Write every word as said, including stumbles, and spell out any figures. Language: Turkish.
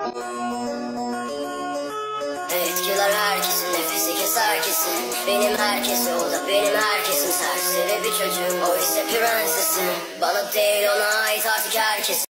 Etkiler herkesin, nefesi keser kesin. Benim herkesi, o da benim herkesim. Serseri bir çocuğum, o ise prensesim. Bana değil ona ait artık herkes.